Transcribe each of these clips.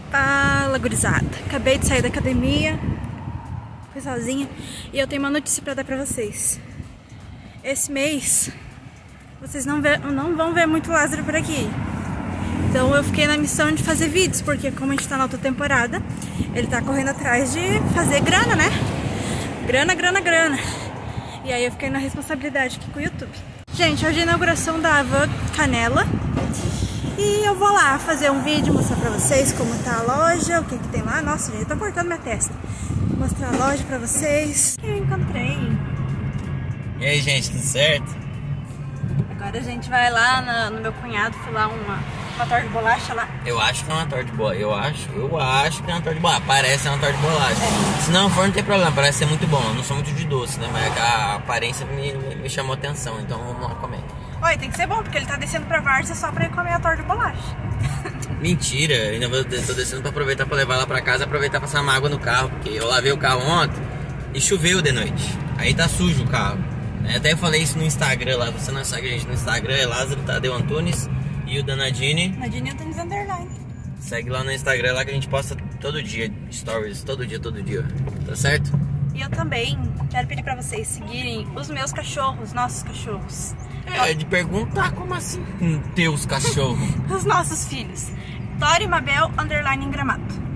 Fala, gurizada. Acabei de sair da academia, fui sozinha e eu tenho uma notícia pra dar pra vocês. Esse mês vocês não vão ver muito Lázaro por aqui. Então eu fiquei na missão de fazer vídeos, porque como a gente tá na outra temporada, ele tá correndo atrás de fazer grana, né? Grana. E aí eu fiquei na responsabilidade aqui com o YouTube. Gente, hoje é a inauguração da Havan Canela. E eu vou lá fazer um vídeo, mostrar pra vocês como tá a loja, o que que tem lá. Nossa, gente, eu tô cortando minha testa. Mostrar a loja pra vocês. Eu encontrei. E aí, gente, tudo certo? Agora a gente vai lá no meu cunhado filar uma torta de bolacha lá. Eu acho que é uma torta de bolacha. Eu acho que é uma torta de bolacha. Parece uma torta de bolacha. É. Se não for, não tem problema. Parece ser muito bom. Eu não sou muito de doce, né? Mas a aparência me chamou atenção. Então vamos lá comer. Olha, tem que ser bom, porque ele tá descendo pra Várzea só pra ir comer a torta de bolacha. Mentira. Eu ainda tô descendo pra aproveitar pra levar ela pra casa e aproveitar pra passar uma água no carro. Porque eu lavei o carro ontem e choveu de noite. Aí tá sujo o carro. Até eu falei isso no Instagram lá. Você não segue a gente no Instagram, é Lázaro Tadeu Antunes e o da Nadine. Nadine Antunes Underline. Segue lá no Instagram lá que a gente posta todo dia, stories, todo dia. Tá certo? E eu também quero pedir pra vocês seguirem os meus cachorros, nossos cachorros. É, de perguntar como assim teus cachorros? Os nossos filhos. Tori Mabel Underline em Gramado.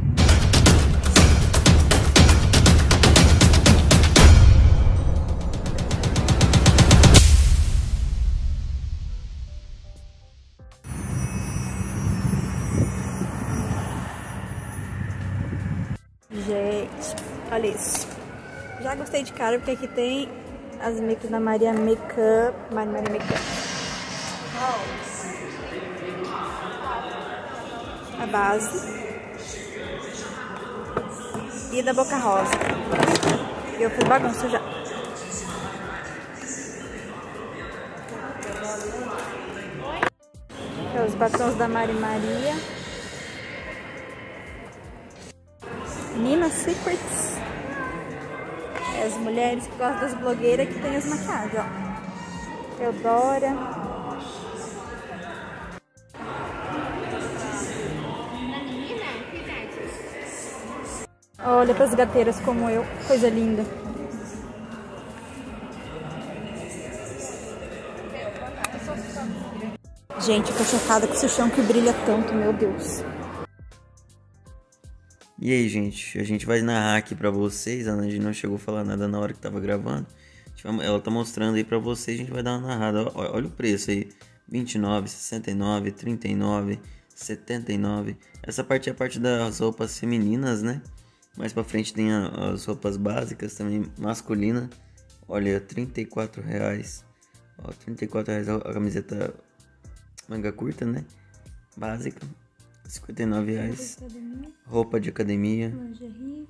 Gente, olha isso. Já gostei de cara porque aqui tem as makes da Maria Makeup. Maria Makeup. A base. E da Boca Rosa. E eu fiz bagunça já. Aqui, os batons da Maria Nina Secrets. As mulheres que gostam das blogueiras que tem as maquiagens, ó. Teodora. Olha para as gateiras como eu, coisa linda. Gente, eu tô chocada com esse chão que brilha tanto, meu Deus. E aí, gente, a gente vai narrar aqui pra vocês. A Nadine não chegou a falar nada na hora que tava gravando. Ela tá mostrando aí pra vocês, a gente vai dar uma narrada. Olha o preço aí, 29, 69, 39, 79. Essa parte é a parte das roupas femininas, né? Mais pra frente tem as roupas básicas também, masculina. Olha, R$34. Ó, R$34 a camiseta manga curta, né? Básica. R$59. Roupa de academia. Lingerie.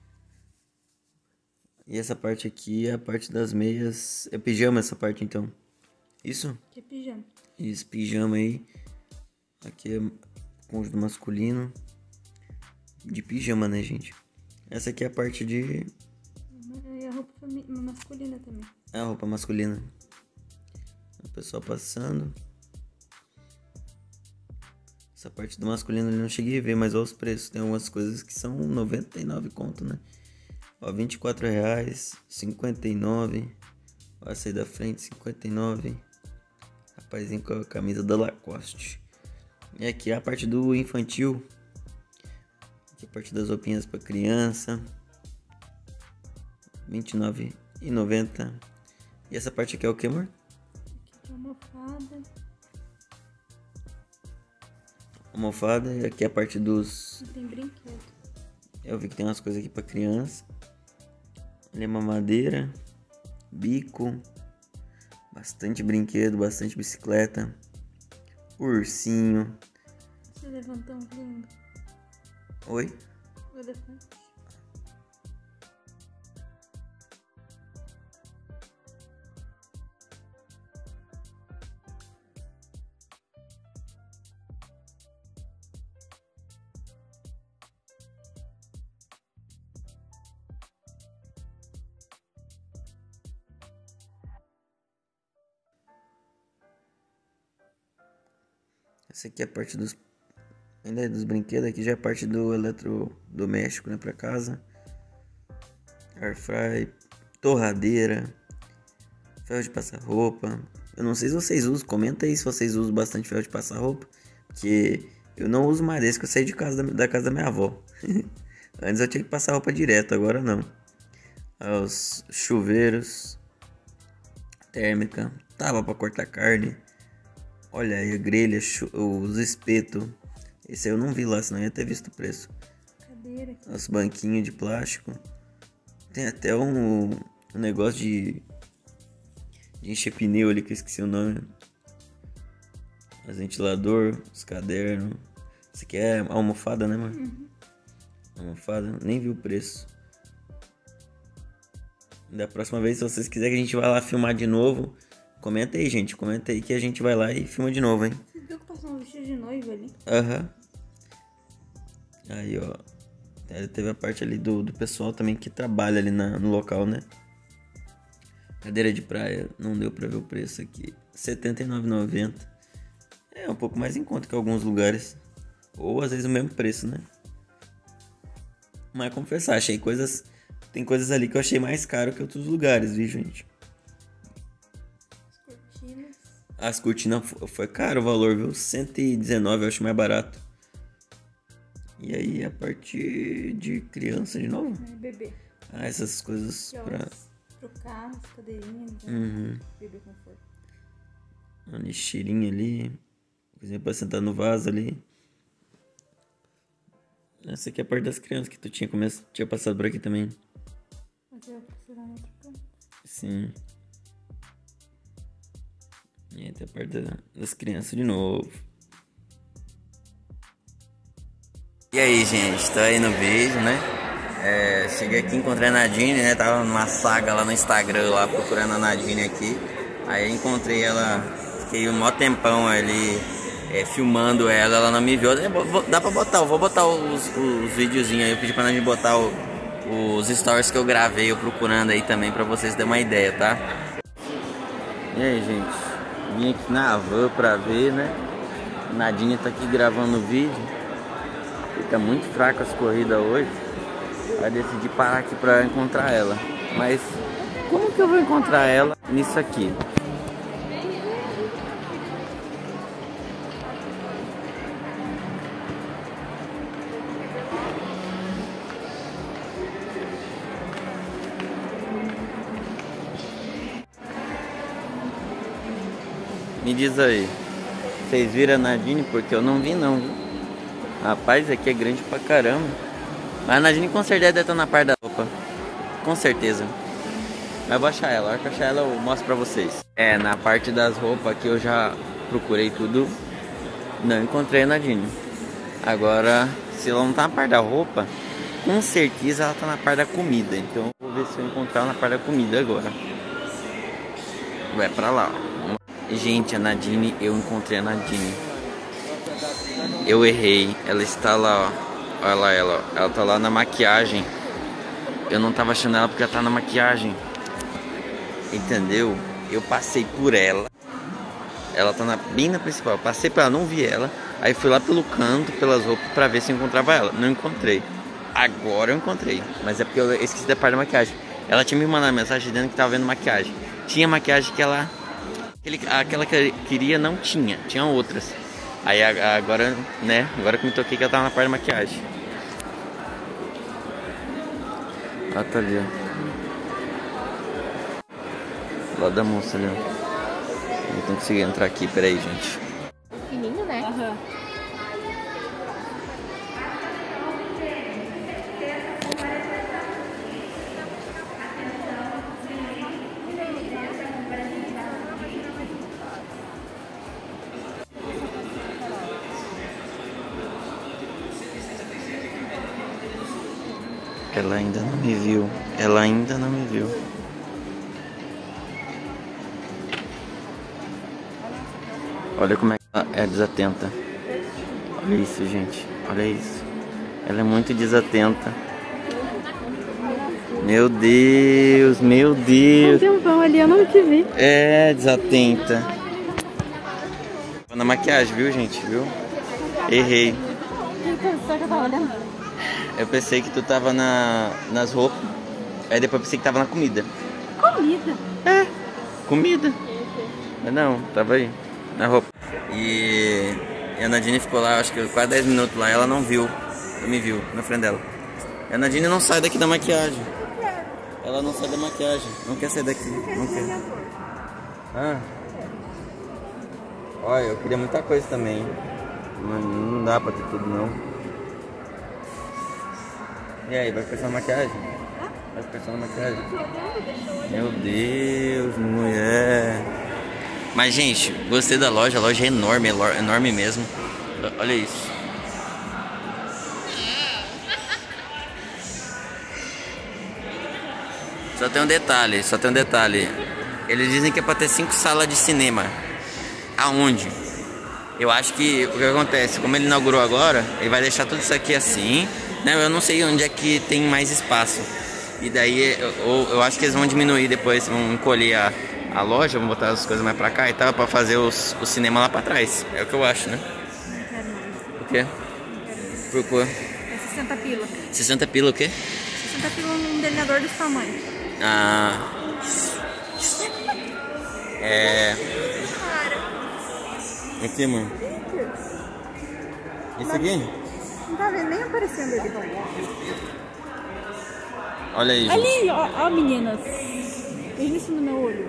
E essa parte aqui é a parte das meias. É pijama essa parte então. Isso? Que é pijama. Isso, pijama aí. Aqui é conjunto masculino. De pijama, né, gente? Essa aqui é a parte de... E a roupa masculina também. É a roupa masculina. O pessoal passando. Essa parte do masculino eu não cheguei a ver, mas olha os preços. Tem algumas coisas que são 99 conto, né? Ó, R$24, 59. Ó, essa aí da frente, 59. Rapazinho com a camisa da Lacoste. E aqui é a parte do infantil. Aqui é a parte das roupinhas para criança. R$29,90. E essa parte aqui é o que, amor? Aqui é almofada. Almofada. E aqui é a parte dos... Tem brinquedo. Eu vi que tem umas coisas aqui para criança. Ali é uma madeira. Bico. Bastante brinquedo, bastante bicicleta. Ursinho. Esse elefantão lindo. Oi? O elefante. Essa aqui é a parte dos Ainda é dos brinquedos, aqui já é parte do eletrodoméstico, né, pra casa. Airfry, torradeira, ferro de passar roupa. Eu não sei se vocês usam, comenta aí se vocês usam bastante ferro de passar roupa, que eu não uso mais desde que eu saí de casa da casa da minha avó. Antes eu tinha que passar roupa direto, agora não. Os chuveiros, térmica, tábua pra cortar carne. Olha aí a grelha, os espetos. Esse aí eu não vi lá, senão eu ia ter visto o preço. Cadeira. Os banquinhos de plástico. Tem até um negócio de encher pneu ali, que eu esqueci o nome. Os ventilador, os cadernos. Isso aqui é almofada, né, mano? Uhum. Almofada, nem vi o preço. Da próxima vez, se vocês quiserem que a gente vá lá filmar de novo, comenta aí, gente. Comenta aí que a gente vai lá e filma de novo, hein? Você viu que passou um vestido de noiva ali? Aham. Aí, ó. Teve a parte ali do pessoal também que trabalha ali no local, né? Cadeira de praia, não deu pra ver o preço aqui. R$ 79,90. É um pouco mais em conta que alguns lugares. Ou às vezes o mesmo preço, né? Mas confessar, achei coisas... Tem coisas ali que eu achei mais caro que outros lugares, viu, gente? As cortinas. As cortinas foi caro o valor, viu? 119, eu acho mais barato. E aí, a parte de criança de novo? É, bebê. Ah, essas coisas pra... Pro carro, as cadeirinhas. Uhum. Bebê conforto. Uma lixeirinha ali. Coisinha pra sentar no vaso ali. Essa aqui é a parte das crianças que tu tinha passado por aqui também. Mas eu precisar em outro canto. Sim. E aí tem a parte das crianças de novo. E aí, gente, tô aí no vídeo, né? Cheguei aqui, encontrei a Nadine, né? Tava numa saga lá no Instagram, lá procurando a Nadine aqui. Aí encontrei ela, fiquei um maior tempão ali filmando ela não me viu. Dá pra botar, eu vou botar os videozinhos aí, eu pedi pra Nadine botar os stories que eu gravei, eu procurando aí também, pra vocês terem uma ideia, tá? E aí, gente, vim aqui na van pra ver, né? A Nadine tá aqui gravando o vídeo. Tá muito fraca as corridas hoje. Aí decidi parar aqui pra encontrar ela. Mas como que eu vou encontrar ela nisso aqui? Me diz aí, vocês viram a Nadine? Porque eu não vi não, viu? Rapaz, aqui é grande pra caramba. Mas a Nadine com certeza deve estar na parte da roupa. Com certeza. Mas eu vou achar ela. A hora que eu achar ela eu mostro pra vocês. Na parte das roupas aqui eu já procurei tudo. Não encontrei a Nadine. Agora, se ela não tá na parte da roupa, com certeza ela tá na parte da comida. Então eu vou ver se eu encontrar ela na parte da comida agora. Vai pra lá, ó. Gente, a Nadine, eu encontrei a Nadine. Eu errei, ela está lá, ó. Olha lá ela, ó. Ela tá lá na maquiagem. Eu não tava achando ela porque ela tá na maquiagem. Entendeu? Eu passei por ela. Ela tá bem na principal. Eu passei pra ela, não vi ela. Aí fui lá pelo canto, pelas roupas, pra ver se eu encontrava ela. Não encontrei. Agora eu encontrei. Mas é porque eu esqueci da parte da maquiagem. Ela tinha me mandado mensagem dizendo que tava vendo maquiagem. Tinha maquiagem que ela... Aquela que eu queria não tinha. Tinha outras. Aí agora, né? Agora que me toquei que ela tava na parte da maquiagem. Ah, tá ali, ó. Lá da moça ali, ó. Não tô conseguindo entrar aqui, peraí, gente. Fininho, né? Aham. Ela ainda não me viu. Ela ainda não me viu. Olha como é que ela é desatenta. Olha isso, gente. Olha isso. Ela é muito desatenta. Meu Deus, meu Deus. Um tempão ali, eu não te vi. É, desatenta. Tô na maquiagem, viu, gente? Viu? Errei. que eu tava olhando? Eu pensei que tu tava nas roupas. Aí depois pensei que tava na comida. Comida? É, comida. Mas não, tava aí, na roupa. E a Nadine ficou lá, acho que quase 10 minutos lá, ela não viu. Não me viu, na frente dela. E a Nadine não sai daqui da maquiagem. Ela não sai da maquiagem, não quer sair daqui. Não quer. Ah. Olha, eu queria muita coisa também. Mas não dá pra ter tudo não. E aí, vai ficar só na maquiagem? Vai ficar só na maquiagem? Meu Deus, mulher. Mas gente, gostei da loja, a loja é enorme, enorme mesmo. Olha isso. Só tem um detalhe. Eles dizem que é pra ter 5 salas de cinema. Aonde? Eu acho que o que acontece, como ele inaugurou agora, ele vai deixar tudo isso aqui assim, né? Eu não sei onde é que tem mais espaço. E daí eu acho que eles vão diminuir depois, vão encolher a loja, vão botar as coisas mais pra cá e tal, pra fazer o cinema lá pra trás. É o que eu acho, né? Não quero mais. O quê? Por quê? É 60 pila. 60 pila o quê? 60 pila num delineador desse tamanho. Ah... É... Aqui, mano. Isso aqui? Não tá vendo nem aparecendo ali. Olha aí, gente. Ali, ó meninas. Veja isso no meu olho.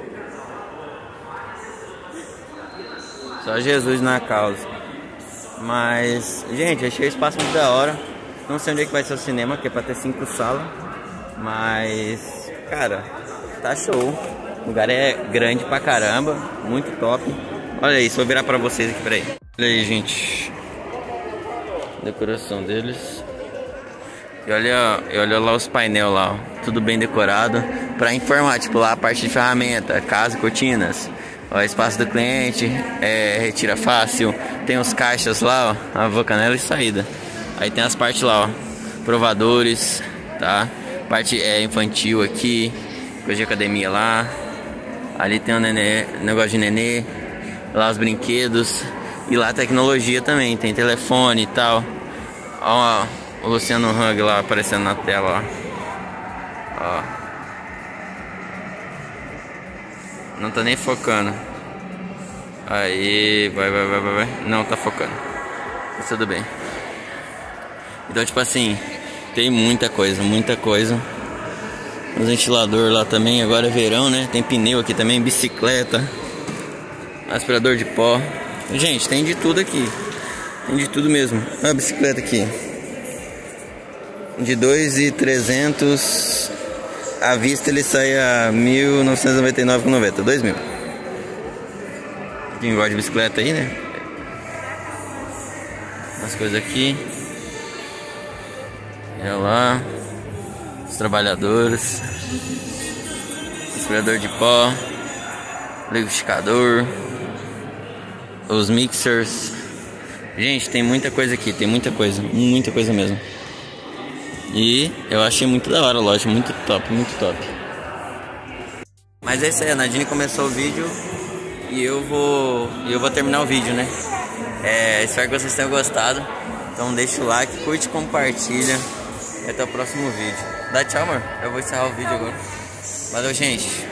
Só Jesus na causa. Mas, gente, achei o espaço muito da hora. Não sei onde é que vai ser o cinema, que é pra ter 5 salas. Mas, cara, tá show. O lugar é grande pra caramba. Muito top. Olha aí, vou virar pra vocês aqui, peraí. Olha aí, gente. Decoração deles. E olha lá os painéis lá, ó. Tudo bem decorado. Pra informar, tipo lá a parte de ferramenta, casa, cortinas. Ó, espaço do cliente, retira fácil. Tem os caixas lá, ó. A canela e saída. Aí tem as partes lá, ó. Provadores, tá? Parte infantil aqui. Coisa de academia lá. Ali tem um nenê, negócio de nenê. Lá os brinquedos. E lá a tecnologia também. Tem telefone e tal. Ó, o Luciano Hang lá aparecendo na tela, ó. Não tá nem focando. Aí, vai. Não tá focando. Mas tudo bem. Então, tipo assim, tem muita coisa. O ventilador lá também, agora é verão, né? Tem pneu aqui também, bicicleta, aspirador de pó. Gente, tem de tudo aqui. Tem de tudo mesmo. Olha a bicicleta aqui. De 2.300 à vista ele sai a 1.999,90. 2.000. Quem gosta de bicicleta aí, né? As coisas aqui. Olha lá. Os trabalhadores. Aspirador de pó. Liquidificador. Os mixers. Gente, tem muita coisa aqui. Tem muita coisa mesmo. E eu achei muito da hora a loja. Muito top. Mas é isso aí, a Nadine começou o vídeo. E eu vou terminar o vídeo, né? Espero que vocês tenham gostado. Então deixa o like, curte, compartilha. E até o próximo vídeo. Dá tchau, amor. Eu vou encerrar o vídeo agora. Valeu, gente.